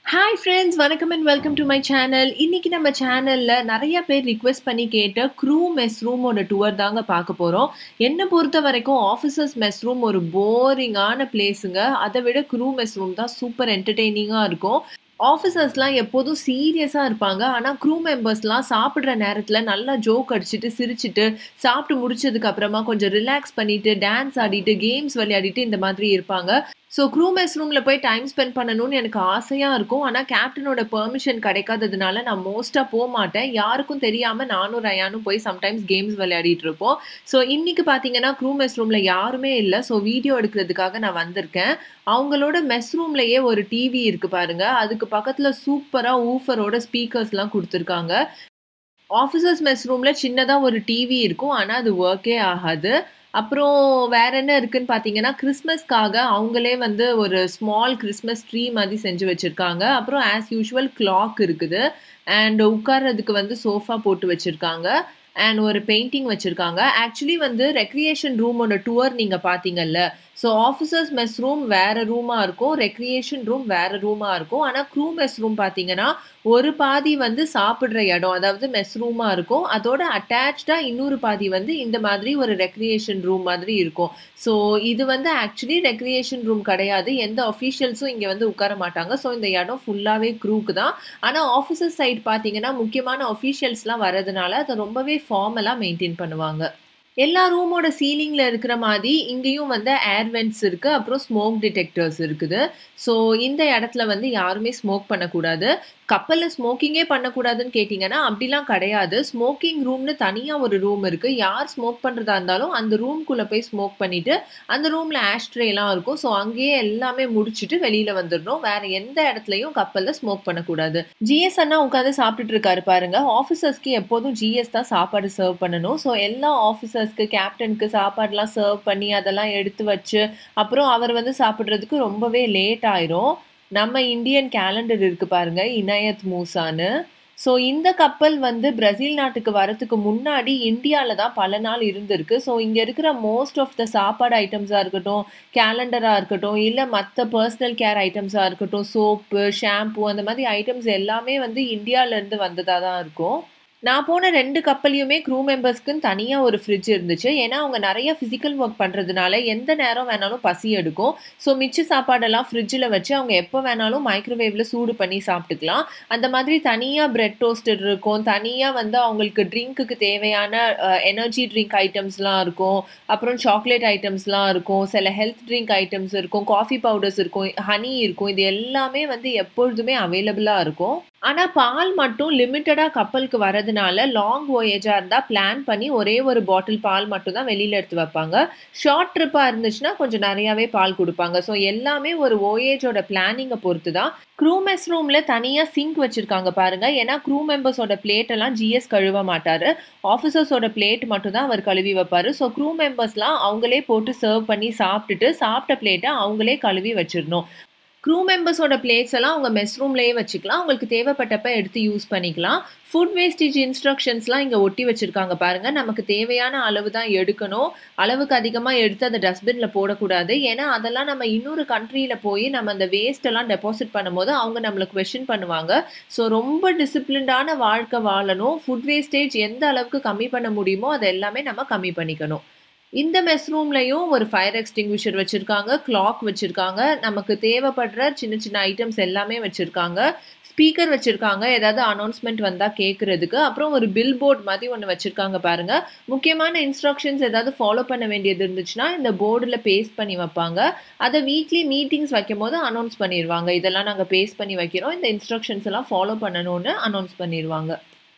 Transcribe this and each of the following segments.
Hi friends! வணக்கம் and welcome to my channel. இன்னைக்கு நம்ம சேனல்ல நெறைய பேர் ரிக்வெஸ்ட் பண்ணி கேட்ட க்ரூ மெஸ் ரூமோட டூர் தாங்க பார்க்க போறோம். என்ன பொறுத்தவரைக்கும் ஆஃபீசர்ஸ் மெஸ் ரூம் ஒரு போரிங்கான பிளேஸுங்க. அத விட க்ரூ மெஸ் ரூம் தான் சூப்பர் என்டர்டெய்னிங்கா இருக்கும். ஆஃபீசர்ஸ்லாம் எப்போதும் சீரியஸா இருப்பாங்க. ஆனா க்ரூ மெம்பர்ஸ்லாம் சாப்பிடுற நேரத்துல நல்லா ஜோக் அடிச்சுட்டு, சிரிச்சுட்டு, சாப்பிட்டு முடிச்சதுக்கு அப்புறமா கொஞ்சம் ரிலாக்ஸ் பண்ணிட்டு, டான்ஸ் ஆடிட்டு, கேம்ஸ் விளையாடிட்டு இந்த மாதிரி இருப்பாங்க. ஸோ க்ரூ மெஸ் ரூம்ல போய் டைம் ஸ்பெண்ட் பண்ணணும்னு எனக்கு ஆசையா இருக்கும். ஆனா கேப்டனோட பெர்மிஷன் கிடைக்காததுனால நான் மோஸ்ட்டா போமாட்டேன். யாருக்கும் தெரியாம நானும் ரயானும் போய் சம்டைம்ஸ் கேம்ஸ் விளையாடிட்டு இருப்போம். ஸோ இன்னைக்கு பார்த்தீங்கன்னா க்ரூ மெஸ் ரூம்ல யாருமே இல்ல. ஸோ வீடியோ எடுக்கிறதுக்காக நான் வந்திருக்கேன். அவங்களோட மெஸ் ரூம்லயே ஒரு டிவி இருக்கு பாருங்க. அதுக்கு பக்கத்துல சூப்பரா ஊஃபரோட ஸ்பீக்கர்ஸ்லாம் குடுத்துருக்காங்க. ஆஃபீசர்ஸ் மெஸ் ரூம்ல சின்னதா ஒரு டிவி இருக்கும். ஆனா அது வொர்க்கே ஆகாது. அப்புறம் வேற என்ன இருக்குன்னு பார்த்தீங்கன்னா, கிறிஸ்மஸ்க்காக அவங்களே வந்து ஒரு ஸ்மால் கிறிஸ்மஸ் ட்ரீ மாதிரி செஞ்சு வச்சிருக்காங்க. அப்புறம் ஆஸ் யூசுவல் கிளாக் இருக்குது. அண்ட் உட்கார்றதுக்கு வந்து சோஃபா போட்டு வச்சிருக்காங்க. அண்ட் ஒரு பெயிண்டிங் வச்சிருக்காங்க. ஆக்சுவலி வந்து ரெக்ரியேஷன் ரூமோட டூர் நீங்க பார்த்தீங்கல்ல. ஸோ ஆஃபீசர்ஸ் மெஸ் ரூம் வேற ரூமா இருக்கும். ரெக்ரியேஷன் ரூம் வேற ரூமா இருக்கும். ஆனா க்ரூ மெஸ் ரூம் பார்த்தீங்கன்னா, ஒரு பாதி வந்து சாப்பிடுற இடம். அதாவது மெஸ் ரூமா இருக்கும். அதோட அட்டாச்டா இன்னொரு பாதி வந்து இந்த மாதிரி ஒரு ரெக்ரியேஷன் ரூம் மாதிரி இருக்கும். ஸோ இது வந்து ஆக்சுவலி ரெக்ரியேஷன் ரூம் கிடையாது. எந்த அஃபீஷியல்ஸும் இங்க வந்து உட்கார மாட்டாங்க. ஸோ இந்த இடம் ஃபுல்லாவே க்ரூக்கு தான். ஆனா ஆஃபீசர் சைடு பார்த்தீங்கன்னா, முக்கியமான அஃபீஷியல்ஸ்லாம் வரதுனால அத ரொம்பவே ஃபார்மலா மெயின்டெயின் பண்ணுவாங்க. எல்லா ரூமோட சீலிங்ல இருக்கிற மாரி, இங்கேயும் வந்து ஏர் வென்ட்ஸ் இருக்கு. அப்புறம் ஸ்மோக் டிடெக்டர்ஸ் இருக்குது. ஸோ இந்த இடத்துல வந்து யாருமே ஸ்மோக் பண்ணக்கூடாது. கப்பல்ல ஸ்மோக்கிங்கே பண்ணக்கூடாதுன்னு கேட்டீங்கன்னா, அப்படிலாம் கிடையாது. ஸ்மோக்கிங் ரூம்னு தனியா ஒரு ரூம் இருக்கு. யார் ஸ்மோக் பண்றதா இருந்தாலும் அந்த ரூம்குள்ள போய் ஸ்மோக் பண்ணிட்டு, அந்த ரூம்ல ஆஷ்ட்ரேலாம் இருக்கும். ஸோ அங்கேயே எல்லாமே முடிச்சுட்டு வெளியில வந்துரணும். வேற எந்த இடத்துலயும் கப்பல்ல ஸ்மோக் பண்ணக்கூடாது. ஜிஎஸ் அண்ணா உட்காந்து சாப்பிட்டுட்டு இருக்காரு பாருங்க. ஆஃபீசர்ஸ்க்கு எப்போதும் ஜிஎஸ் தான் சாப்பாடு சர்வ் பண்ணணும். ஸோ எல்லா ஆஃபீசர்ஸ்க்கு, கேப்டனுக்கு சாப்பாடுலாம் சர்வ் பண்ணி, அதெல்லாம் எடுத்து வச்சு, அப்புறம் அவர் வந்து சாப்பிடுறதுக்கு ரொம்பவே லேட் ஆயிரும். நம்ம இந்தியன் கேலண்டர் இருக்கு பாருங்க, இனாயத் மூசான்னு. ஸோ இந்த கப்பல் வந்து பிரேசில் நாட்டுக்கு வரதுக்கு முன்னாடி இந்தியால தான் பல நாள் இருந்திருக்கு. ஸோ இங்க இருக்கிற மோஸ்ட் ஆஃப் த சாப்பாடு ஐட்டம்ஸா இருக்கட்டும், கேலண்டரா இருக்கட்டும், இல்ல மத்த பெர்சனல் கேர் ஐட்டம்ஸா இருக்கட்டும், சோப்பு, ஷாம்பு அந்த மாதிரி ஐட்டம்ஸ் எல்லாமே வந்து இந்தியால இருந்து வந்ததா தான் இருக்கும். நான் போன 2 கப்பல்லயுமே க்ரூ மெம்பர்ஸ்க்குன்னு தனியா ஒரு ஃப்ரிட்ஜ் இருந்துச்சு. ஏன்னா, அவங்க நெறைய ஃபிசிக்கல் ஒர்க் பண்றதுனால எந்த நேரம் வேணாலும் பசி எடுக்கும். ஸோ மிச்ச சாப்பாடெல்லாம் ஃப்ரிட்ஜ்ல வச்சு அவங்க எப்ப வேணாலும் மைக்ரோவேவ்ல சூடு பண்ணி சாப்பிட்டுக்கலாம். அந்த மாதிரி தனியா பிரெட் டோஸ்டர் இருக்கும். தனியா வந்து அவங்களுக்கு ட்ரிங்க்குக்கு தேவையான எனர்ஜி ட்ரிங்க் ஐட்டம்ஸ்லாம் இருக்கும். அப்புறம் சாக்லேட் ஐட்டம்ஸ்லாம் இருக்கும். சில ஹெல்த் ட்ரிங்க் ஐட்டம்ஸ் இருக்கும். காஃபி பவுடர்ஸ் இருக்கும். ஹனி இருக்கும். இது எல்லாமே வந்து எப்பொழுதுமே அவைலபிளா இருக்கும். ஆனா பால் மட்டும் லிமிட்டடா கப்பலுக்கு வரதுனால லாங் வோயேஜா இருந்தா பிளான் பண்ணி ஒரே ஒரு பாட்டில் பால் மட்டும் தான் வெளியில எடுத்து வைப்பாங்க. ஷார்ட் ட்ரிப்பா இருந்துச்சுன்னா கொஞ்சம் நெறையாவே பால் குடுப்பாங்க. ஸோ எல்லாமே ஒரு வோயேஜோட பிளானிங்க பொறுத்து தான். க்ரூ மெஸ் ரூம்ல தனியா சிங்க் வச்சிருக்காங்க பாருங்க. ஏன்னா க்ரூ மெம்பர்ஸோட பிளேட் எல்லாம் ஜிஎஸ் கழுவ மாட்டாரு. ஆஃபீசர்ஸோட பிளேட் மட்டும் தான் அவர் கழுவி வைப்பாரு. ஸோ க்ரூ மெம்பர்ஸ்லாம் அவங்களே போட்டு சர்வ் பண்ணி சாப்பிட்டுட்டு, சாப்பிட்ட பிளேட்ட அவங்களே கழுவி வச்சிரணும். க்ரூ மெம்பர்ஸோட பிளேட்ஸ் எல்லாம் அவங்க மெஸ் ரூம்லயே வச்சுக்கலாம். அவங்களுக்கு தேவைப்பட்டப்ப எடுத்து யூஸ் பண்ணிக்கலாம். ஃபுட் வேஸ்டேஜ் இன்ஸ்ட்ரக்ஷன்ஸ்லாம் இங்க ஒட்டி வச்சிருக்காங்க பாருங்க. நமக்கு தேவையான அளவு தான் எடுக்கணும். அளவுக்கு அதிகமா எடுத்து அத டஸ்ட்பின்ல போடக்கூடாது. ஏன்னா, அதெல்லாம் நம்ம இன்னொரு கண்ட்ரில போய் நம்ம அந்த வேஸ்ட் எல்லாம் டெபாசிட் பண்ணும்போது அவங்க நம்மள கொஸ்டின் பண்ணுவாங்க. ஸோ ரொம்ப டிசிப்ளின்டான வாழ்க்கை வாழணும். ஃபுட் வேஸ்டேஜ் எந்த அளவுக்கு கம்மி பண்ண முடியுமோ, அத எல்லாமே நம்ம கம்மி பண்ணிக்கணும். இந்த மெஸ் ரூம்லயும் ஒரு ஃபயர் எக்ஸ்டிங்விஷர் வச்சிருக்காங்க. கிளாக் வச்சிருக்காங்க. நமக்கு தேவைப்படுற சின்ன சின்ன ஐட்டம்ஸ் எல்லாமே வச்சிருக்காங்க. ஸ்பீக்கர் வச்சிருக்காங்க. ஏதாவது அனௌன்ஸ்மென்ட் வந்தா கேட்கறதுக்கு. அப்புறம் ஒரு பில் போர்ட் மாதிரி ஒண்ணு வச்சிருக்காங்க பாருங்க. முக்கியமான இன்ஸ்ட்ரக்ஷன்ஸ் ஏதாவது ஃபாலோ பண்ண வேண்டியது இருந்துச்சுன்னா, இந்த போர்டுல பேஸ்ட் பண்ணி வைப்பாங்க. அத வீக்லி மீட்டிங்ஸ் வைக்கும்போது அனௌன்ஸ் பண்ணிருவாங்க. இதெல்லாம் நாங்க பேஸ்ட் பண்ணி வைக்கிறோம். இந்த இன்ஸ்ட்ரக்ஷன்ஸ் எல்லாம் ஃபாலோ பண்ணணும்னு அனௌன்ஸ் பண்ணிருவாங்க.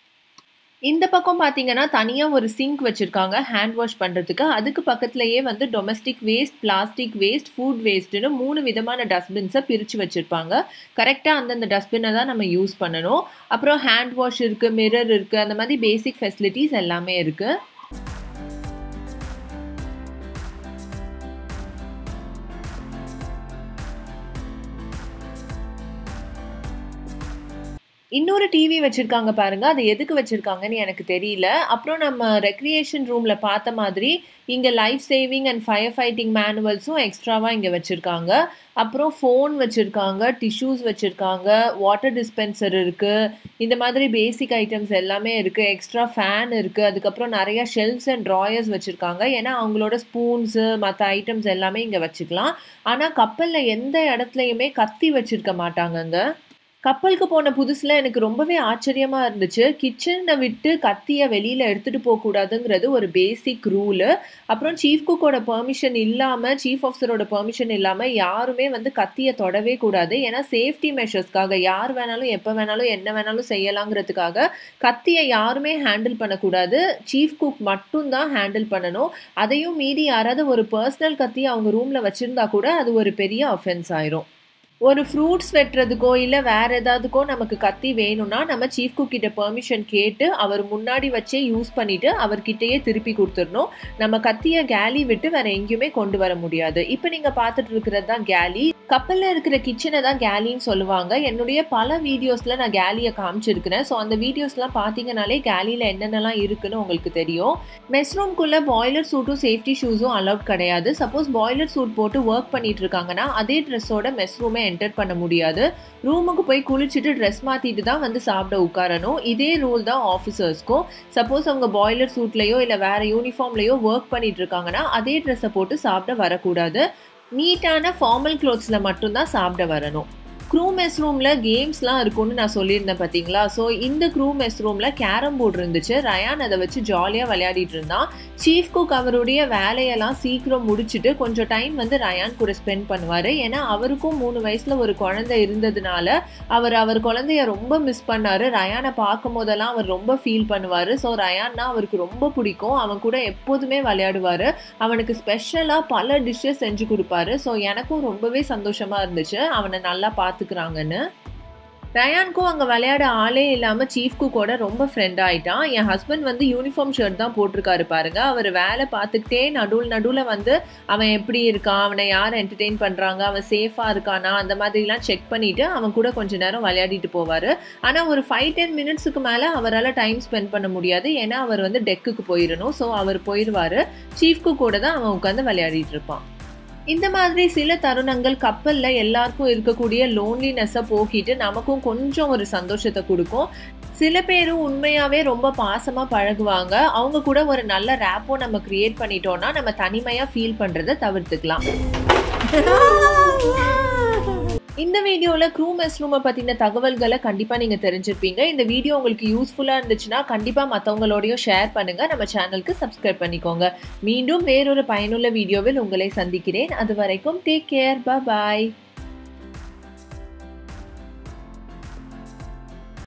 இந்த பக்கம் பார்த்தீங்கன்னா, தனியா ஒரு சிங்க் வச்சிருக்காங்க ஹேண்ட் வாஷ் பண்றதுக்கு. அதுக்கு பக்கத்திலேயே வந்து domestic waste, plastic waste, food வேஸ்ட்ன்னு 3 விதமான டஸ்ட்பின்ஸ பிரிச்சு வச்சிருப்பாங்க. கரெக்ட்டா அந்தந்த டஸ்ட்பின தான் நம்ம யூஸ் பண்ணணும். அப்புறம் ஹேண்ட் வாஷ் இருக்கு, மிரர் இருக்கு. அந்த மாதிரி பேசிக் ஃபெசிலிட்டீஸ் எல்லாமே இருக்கு. இன்னொரு டிவி வச்சிருக்காங்க பாருங்க. அது எதுக்கு வச்சிருக்காங்கன்னு எனக்கு தெரியல. அப்புறம் நம்ம ரெக்ரியேஷன் ரூம்ல பார்த்த மாதிரி, இங்க life saving and fire fighting மேனுவல்ஸும் எக்ஸ்ட்ராவா இங்க வச்சிருக்காங்க. அப்புறம் ஃபோன் வச்சிருக்காங்க, டிஷ்யூஸ் வச்சிருக்காங்க, வாட்டர் டிஸ்பென்சர் இருக்கு. இந்த மாதிரி பேசிக் ஐட்டம்ஸ் எல்லாமே இருக்கு. எக்ஸ்ட்ரா ஃபேன் இருக்கு. அதுக்கப்புறம் நெறைய ஷெல்ஃப்ஸ் அண்ட் ட்ராயர்ஸ் வச்சிருக்காங்க. ஏன்னா, அவங்களோட ஸ்பூன்ஸு, மத்த ஐட்டம்ஸ் எல்லாமே இங்க வச்சுக்கலாம். ஆனா, கப்பல்ல எந்த இடத்துலயுமே கத்தி வச்சிருக்க மாட்டாங்கங்க. கப்பலுக்கு போன புதுசுல எனக்கு ரொம்பவே ஆச்சரியமா இருந்துச்சு. கிச்சன விட்டு கத்திய வெளியில எடுத்துட்டு போக்கூடாதுங்கிறது ஒரு பேசிக் ரூலு. அப்புறம் சீஃப் குக்கோட பெர்மிஷன் இல்லாம, சீஃப் ஆஃபிசரோட பெர்மிஷன் இல்லாம யாருமே வந்து கத்திய தொடவே கூடாது. ஏன்னா சேஃப்டி மெஷர்ஸ்க்காக யார் வேணாலும், எப்ப வேணாலும், என்ன வேணாலும் செய்யலாங்கிறதுக்காக கத்திய யாருமே ஹேண்டில் பண்ணக்கூடாது. சீஃப் குக் மட்டும் தான் ஹேண்டில் பண்ணணும். அதையும் மீறி யாராவது ஒரு பெர்சனல் கத்திய அவங்க ரூம்ல வச்சிருந்தா கூட அது ஒரு பெரிய ஆஃபென்ஸ் ஆயிரும். ஒரு ஃப்ரூட்ஸ் வெட்டுறதுக்கோ, இல்ல வேற ஏதாவதுக்கோ நமக்கு கத்தி வேணும்னா, நம்ம சீஃப் குக் கிட்ட பெர்மிஷன் கேட்டு, அவர் முன்னாடி வச்சே யூஸ் பண்ணிட்டு, அவர்கிட்டயே திருப்பி குடுத்துறணும். நம்ம கத்திய கேலி விட்டு வேற எங்கேயுமே கொண்டு வர முடியாது. இப்ப நீங்க பார்த்துட்டு இருக்கிறது தான் கேலி. கப்பல்ல இருக்கிற கிச்சன தான் கேலின்னு சொல்லுவாங்க. என்னுடைய பல வீடியோஸ்ல நான் கேலிய காமிச்சிருக்கிறேன். ஸோ அந்த வீடியோஸ்லாம் பார்த்தீங்கனாலே கேலில என்னென்னலாம் இருக்குன்னு உங்களுக்கு தெரியும். மெஸ் ரூம்குள்ள பாய்லர் சூட்டும், சேஃப்டி ஷூஸும் அலவுட் கிடையாது. சப்போஸ் பாய்லர் சூட் போட்டு ஒர்க் பண்ணிட்டு இருக்காங்கன்னா, அதே ட்ரெஸ்ஸோட மெஸ் ரூமை என்டர் பண்ண முடியாது. ரூமுக்கு போய் குளிச்சுட்டு ட்ரெஸ் மாத்திட்டு தான் வந்து சாப்பிட உட்காரணும். இதே ரூல் தான் ஆஃபீஸர்ஸ்க்கும். சப்போஸ் அவங்க பாய்லர் சூட்லயோ இல்ல வேற யூனிஃபார்ம்லயோ ஒர்க் பண்ணிட்டு இருக்காங்கன்னா, அதே ட்ரெஸ்ஸை போட்டு சாப்பிட வரக்கூடாது. நீட்டான ஃபார்மல் க்ளோத்ஸ்ல மட்டும் தான் சாப்பிட வரணும். க்ரூ மெஸ் ரூம்ல கேம்ஸ்லாம் இருக்கும்னு நான் சொல்லியிருந்தேன் பார்த்தீங்களா? ஸோ இந்த க்ரூ மெஸ் ரூம்ல கேரம் போர்டு இருந்துச்சு. ரயான் அதை வச்சு ஜாலியாக விளையாடிட்டு இருந்தான். சீஃப் குக் அவருடைய வேலையெல்லாம் சீக்கிரம் முடிச்சுட்டு கொஞ்சம் டைம் வந்து ரயான் கூட ஸ்பெண்ட் பண்ணுவார். ஏன்னா அவருக்கும் 3 வயசுல ஒரு குழந்தை இருந்ததுனால அவர் குழந்தைய ரொம்ப மிஸ் பண்ணாரு. ரயானை பார்க்கும் போதெல்லாம் அவர் ரொம்ப ஃபீல் பண்ணுவார். ஸோ ரயான்னா அவருக்கு ரொம்ப பிடிக்கும். அவன் கூட எப்போதுமே விளையாடுவார். அவனுக்கு ஸ்பெஷலாக பல டிஷ்ஷஸ் செஞ்சு கொடுப்பாரு. ஸோ எனக்கும் ரொம்பவே சந்தோஷமா இருந்துச்சு அவனை நல்லா பார்த்துக்கிறாங்கன்னு. ரயானுக்கும் அங்கே விளையாட ஆளே இல்லாமல் சீஃப் குக்கோட ரொம்ப ஃப்ரெண்ட் ஆகிட்டான். என் ஹஸ்பண்ட் வந்து யூனிஃபார்ம் ஷர்ட் தான் போட்டிருக்காரு பாருங்க. அவர் வேலை பார்த்துக்கிட்டே நடுவில் வந்து அவன் எப்படி இருக்கான், அவனை யார் என்டர்டெயின் பண்ணுறாங்க, அவன் சேஃபாக இருக்கானா, அந்த மாதிரிலாம் செக் பண்ணிவிட்டு அவன் கூட கொஞ்சம் நேரம் விளையாடிட்டு போவார். ஆனால் ஒரு 5-10 மினிட்ஸுக்கு மேலே அவரால் டைம் ஸ்பெண்ட் பண்ண முடியாது. ஏன்னா அவர் வந்து டெக்குக்கு போயிடணும். ஸோ அவர் போயிடுவார். சீஃப் குக்கோட தான் அவன் உட்காந்து விளையாடிட்டு இருப்பான். இந்த மாதிரி சில தருணங்கள் கப்பல்ல எல்லாருக்கும் இருக்கக்கூடிய லோன்லினஸை போக்கிட்டு நமக்கும் கொஞ்சம் ஒரு சந்தோஷத்தை கொடுக்கும். சில பேரும் உண்மையாவே ரொம்ப பாசமா பழகுவாங்க. அவங்க கூட ஒரு நல்ல ரேப்போ நம்ம கிரியேட் பண்ணிட்டோம்னா நம்ம தனிமையா ஃபீல் பண்றதை தவிர்த்துக்கலாம். இந்த வீடியோல க்ரூ மெஸ் ரூமை பத்தின தகவல்களை கண்டிப்பா நீங்க தெரிஞ்சிருப்பீங்க. இந்த வீடியோ உங்களுக்கு யூஸ்ஃபுல்லா இருந்துச்சுன்னா கண்டிப்பா மத்தவங்களோடயும் ஷேர் பண்ணுங்க. நம்ம சேனலுக்கு சப்ஸ்கிரைப் பண்ணிக்கோங்க. மீண்டும் வேறொரு பயனுள்ள வீடியோவில் உங்களை சந்திக்கிறேன். அது வரைக்கும் டேக் கேர். பாய்.